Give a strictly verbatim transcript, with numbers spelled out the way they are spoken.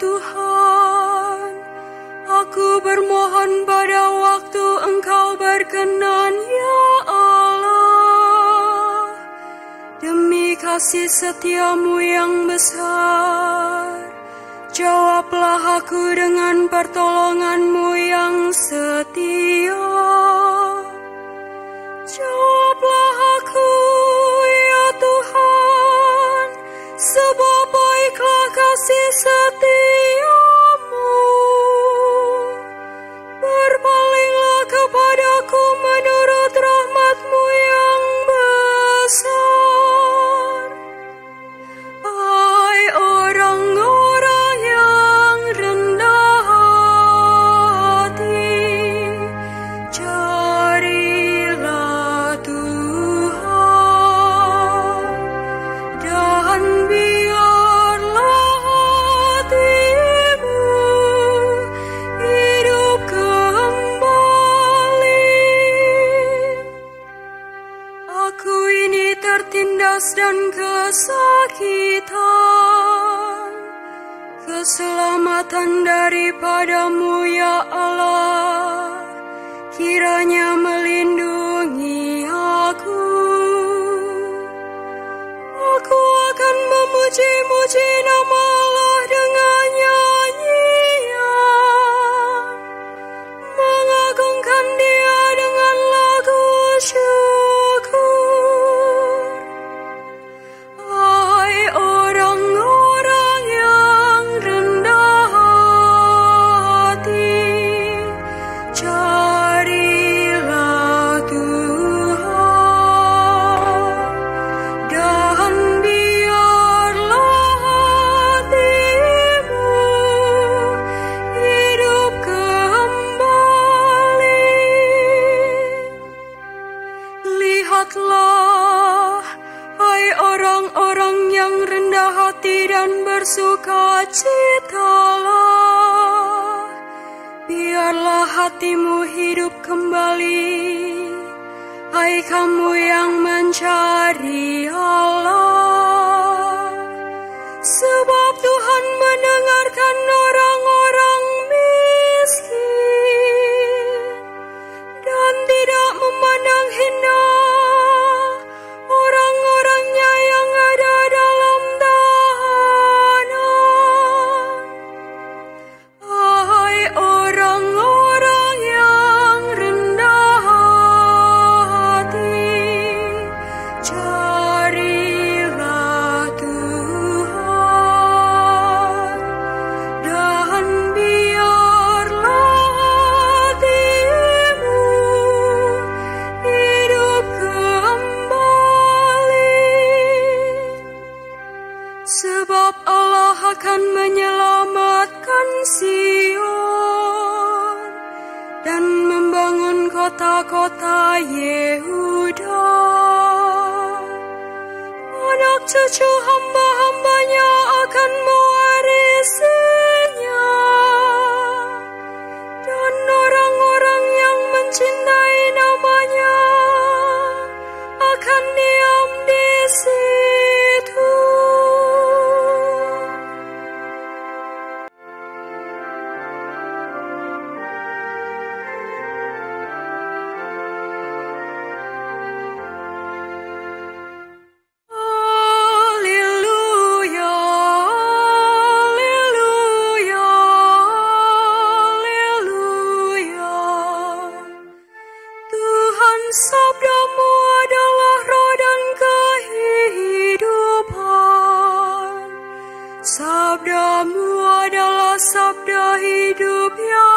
Tuhan. Aku bermohon pada waktu Engkau berkenan, ya Allah. Demi kasih setiamu yang besar, jawablah aku dengan pertolonganmu yang setia. Jawablah aku, ya Tuhan, sebab baiklah kasih setiamu. Berpalinglah kepadaku menurut rahmat-Mu yang besar. Hai orang-orang yang rendah hati, carilah Tuhan, dan biarlah hatimu hidup kembali. Aku ini tertindas dan kesakitan, keselamatan daripada-Mu, ya Allah, kiranya melindungi aku. Aku akan memuji-muji nama Allah dengan nyanyian, mengagungkan Dia dengan lagu syukur. Hai orang-orang yang rendah hati, carilah Tuhan, dan biarlah hatimu hidup kembali. Lihatlah, hai orang-orang yang rendah hati dan bersukacitalah, biarlah hatimu hidup kembali. Hai kamu yang mencari Allah, sebab Tuhan mendengarkan orang-orang miskin dan tidak memandang hina orang-orangnya yang ada dalam tahanan. Hai orang-orang yang rendah hati, carilah Tuhan, dan biarlah hatimu hidup kembali. Sebab Allah akan menyelamatkan Sion dan membangun kota-kota Yehuda. Anak cucu hamba-hambanya akan mewarisinya, dan orang-orang yang mencintai namanya akan diam di situ. Haleluya, haleluya, haleluya. Tuhan, sabda-Mu adalah roh dan kehidupan. Sabda-Mu adalah sabda hidup yang